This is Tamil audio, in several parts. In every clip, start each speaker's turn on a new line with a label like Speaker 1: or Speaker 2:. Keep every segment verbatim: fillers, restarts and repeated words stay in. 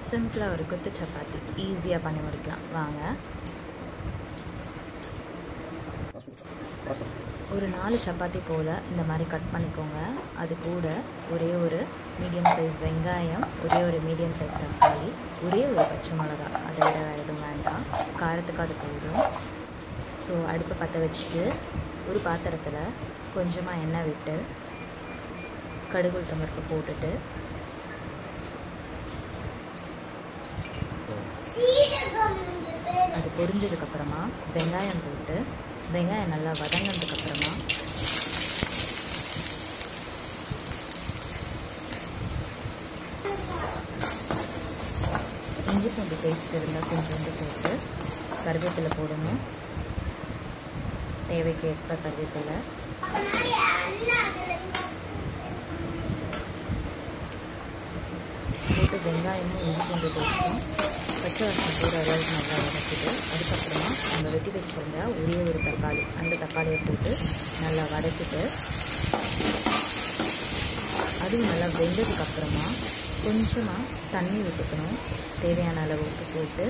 Speaker 1: சிம்பிளாக ஒரு கொத்து சப்பாத்தி ஈஸியாக பண்ணி முடிக்கலாம் வாங்க. ஒரு நாலு சப்பாத்தி போல் இந்த மாதிரி கட் பண்ணிக்கோங்க. அது கூட ஒரே ஒரு மீடியம் சைஸ் வெங்காயம், ஒரே ஒரு மீடியம் சைஸ் தக்காளி, ஒரே ஒரு பச்சை மிளகா, அதை விட வேறு எதுவும் வேண்டாம், காரத்துக்கு அது போதும். ஸோ அடுப்பை பற்ற வச்சுட்டு ஒரு பாத்திரத்தில் கொஞ்சமாக எண்ணெய் விட்டு கடுகு உளுத்தம்பருப்பு போட்டுட்டு அது பொரிஞ்சதுக்கப்புறமா வெங்காயம் போட்டு வெங்காயம் நல்லா வதங்கினதுக்கப்புறமா இஞ்சி பூண்டு பேஸ்ட் இருந்தால் கொஞ்சோண்டு போட்டு கருவேப்பிலை போடணும். தேவைக்கு ஏற்ப கருவேப்பிலை போட்டு வெங்காயமும் இஞ்சி பூண்டு பேஸ்ட்டும் பச்சை வாசனை போகிற அளவுக்கு நல்லா வதக்கிட்டு அதுக்கப்புறமா நம்ம வெட்டி வச்சுருந்தா ஒரே ஒரு தக்காளி, அந்த தக்காளியை போட்டு நல்லா வதக்கிட்டு அதுவும் நல்லா வெந்ததுக்கப்புறமா கொஞ்சமாக தண்ணி விட்டுக்கணும். தேவையான அளவு உப்பு போட்டு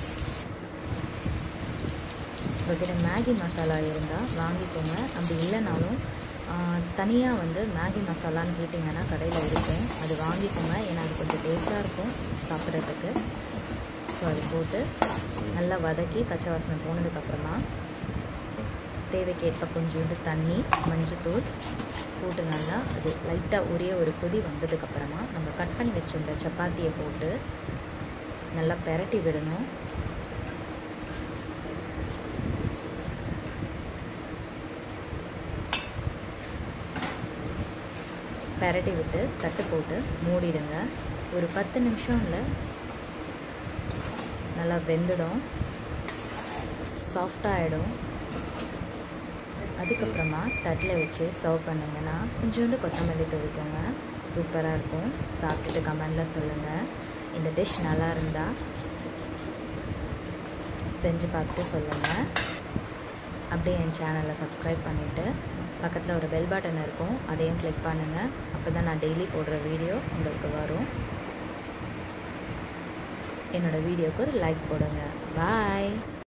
Speaker 1: உங்கள்கிட்ட மேகி மசாலா இருந்தால் வாங்கிக்கோங்க. அப்படி இல்லைனாலும் தனியாக வந்து மேகி மசாலான்னு கேட்டிங்கன்னா கடையில் இருக்கும், அது வாங்கிக்கோங்க. ஏன்னா அது கொஞ்சம் டேஸ்ட்டாக இருக்கும் சாப்பிட்றதுக்கு. ஸோ அது போட்டு நல்லா வதக்கி பச்சை வாசனை போனதுக்கப்புறமா தேவைக்கேற்ப கொஞ்சோண்டு தண்ணி, மஞ்சத்தூள் போட்டு நல்லா அது லைட்டாக ஒரே ஒரு கொதி வந்ததுக்கப்புறமா நம்ம கட் பண்ணி வச்சுருந்த சப்பாத்தியை போட்டு நல்லா பெரட்டி விடணும். பெரட்டி விட்டு தட்டு போட்டு மூடிடுங்க. ஒரு பத்து நிமிஷம்ல நல்லா வெந்துடும், சாஃப்டாக ஆகிடும். அதுக்கப்புறமா தட்டில் வச்சு சர்வ் பண்ணிங்கன்னா கொஞ்சோண்டு கொத்தமல்லி தூவிக்கோங்க. சூப்பராக இருக்கும். சாப்பிட்டுட்டு கமெண்டில் சொல்லுங்கள். இந்த டிஷ் நல்லா இருந்தால் செஞ்சு பார்த்துட்டு சொல்லுங்கள். அப்படியே என் சேனலை சப்ஸ்கிரைப் பண்ணிவிட்டு பக்கத்தில் ஒரு பெல் பட்டன் இருக்கும், அதையும் கிளிக் பண்ணுங்கள். அப்போ தான் நான் டெய்லி போடுற வீடியோ உங்களுக்கு வரும். என்னோடய வீடியோவுக்கு ஒரு லைக் போடுங்க. பாய்.